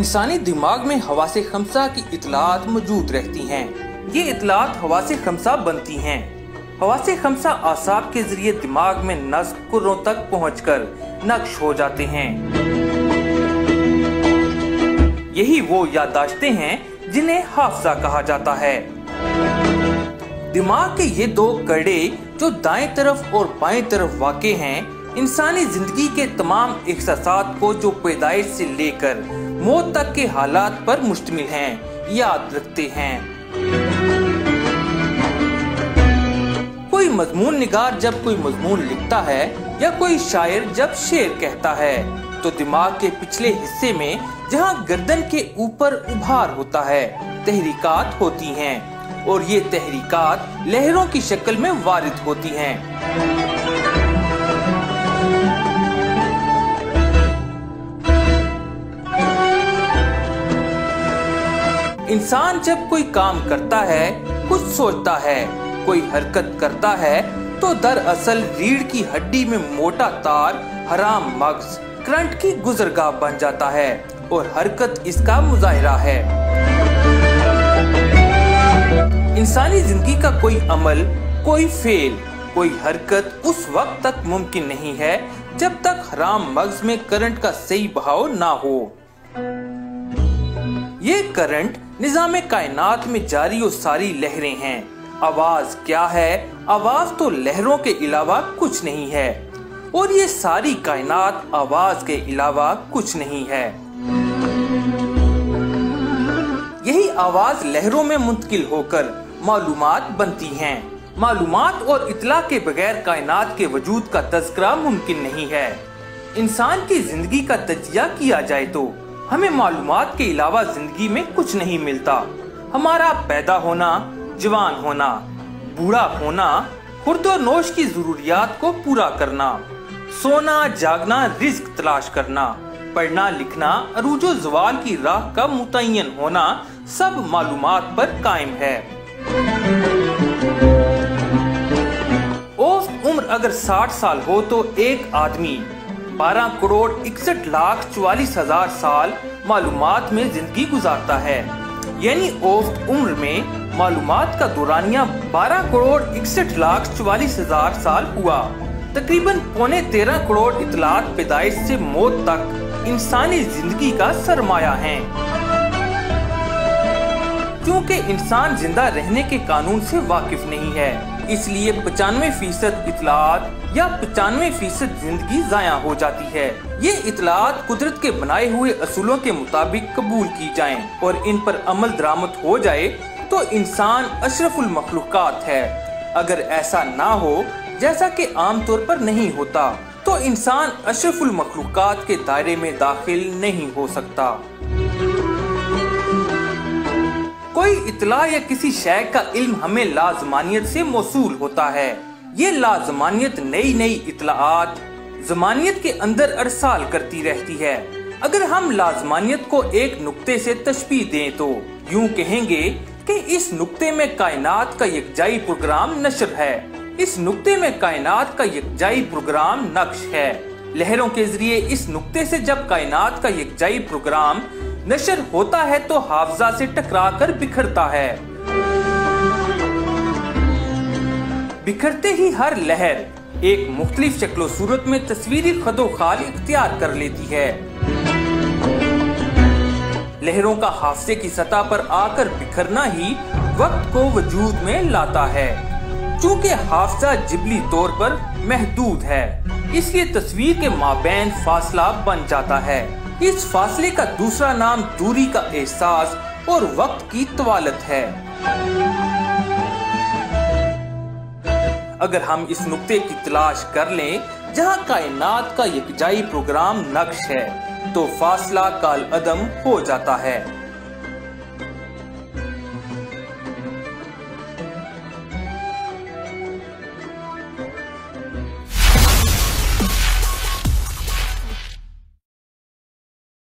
इंसानी दिमाग में हवासे खमसा की इतलात मौजूद रहती हैं। ये इतलात हवासे खमसा बनती हैं। हवासे खमसा आसाब के जरिए दिमाग में नस्ब कुर्रों तक पहुंचकर नक्श हो जाते हैं। यही वो याददाश्तें हैं जिन्हें हाफजा कहा जाता है। दिमाग के ये दो कड़े जो दाएं तरफ और बाएं तरफ वाक़े हैं, इंसानी जिंदगी के तमाम एहसासात को जो पैदाइश से लेकर मौत तक के हालात पर मुश्तमिल हैं, याद रखते हैं। कोई मजमून निगार जब कोई मजमून लिखता है या कोई शायर जब शेर कहता है, तो दिमाग के पिछले हिस्से में जहां गर्दन के ऊपर उभार होता है, तहरीकात होती हैं और ये तहरीकात लहरों की शक्ल में वारिद होती हैं। इंसान जब कोई काम करता है, कुछ सोचता है, कोई हरकत करता है, तो दरअसल रीढ़ की हड्डी में मोटा तार हराम मग्ज करंट की गुजरगाह बन जाता है और हरकत इसका मुजाहिरा है। इंसानी जिंदगी का कोई अमल, कोई फेल, कोई हरकत उस वक्त तक मुमकिन नहीं है जब तक हराम मग्ज में करंट का सही बहाव ना हो। ये करंट निज़ामे कायनात में जारी और सारी लहरें हैं। आवाज क्या है? आवाज तो लहरों के अलावा कुछ नहीं है और ये सारी कायनात आवाज के अलावा कुछ नहीं है। यही आवाज लहरों में मुंतकिल होकर मालूमात बनती हैं। मालूमात और इतला के बगैर कायनात के वजूद का तज़किरा मुमकिन नहीं है। इंसान की जिंदगी का तजिया किया जाए तो हमें मालूमात के अलावा जिंदगी में कुछ नहीं मिलता। हमारा पैदा होना, जवान होना, बूढ़ा होना, खुर्दोनोश की जरूरियात को पूरा करना, सोना, जागना, रिज्क तलाश करना, पढ़ना लिखना, अरूजो जवाल की राह का मुतय्यन होना, सब मालूमात पर कायम है। औसत उम्र अगर 60 साल हो तो एक आदमी 12,61,44,000 साल मालूमात में जिंदगी गुजारता है। यानी औसत उम्र में मालूमात का दौरानिया 12,61,44,000 साल हुआ। तकरीबन 13.25 करोड़ इतलात पैदाइश से मौत तक इंसानी जिंदगी का सरमाया है। क्योंकि इंसान जिंदा रहने के कानून से वाकिफ नहीं है, इसलिए 95% इतलात या 95% जिंदगी जाया हो जाती है। ये इतलात कुदरत के बनाए हुए असूलों के मुताबिक कबूल की जाएं और इन पर अमल दरामद हो जाए तो इंसान अशरफुल मखलूकात है। अगर ऐसा ना हो, जैसा कि आमतौर पर नहीं होता, तो इंसान अशरफुल मखलूकात के दायरे में दाखिल नहीं हो सकता। कोई इतला या किसी शय का इल्म हमें लाजमानियत से मौसूल होता है। ये लाजमानियत नई नई इतलाआत जमानियत के अंदर अरसाल करती रहती है। अगर हम लाजमानियत को एक नुक्ते से तशबीह दें तो यूं कहेंगे कि इस नुक्ते में कायनात का यकजाई प्रोग्राम नशर है। इस नुक्ते में कायनात का यकजाई प्रोग्राम नक्श है। लहरों के जरिए इस नुक्ते से जब कायनात का यकजाई प्रोग्राम नशर होता है तो हाफजा से टकराकर बिखरता है। बिखरते ही हर लहर एक मुख्तलिफ शक्ल सूरत में तस्वीरी खदो खाल इख्तियार कर लेती है। लहरों का हाफजे की सतह पर आकर बिखरना ही वक्त को वजूद में लाता है। चूँकि हाफजा जिबली तौर पर महदूद है, इसलिए तस्वीर के माबैन फासला बन जाता है। इस फासले का दूसरा नाम दूरी का एहसास और वक्त की तवालत है। अगर हम इस नुक्ते की तलाश कर लें जहां कायनात का यकजाई प्रोग्राम नक्श है, तो फासला काल अदम हो जाता है।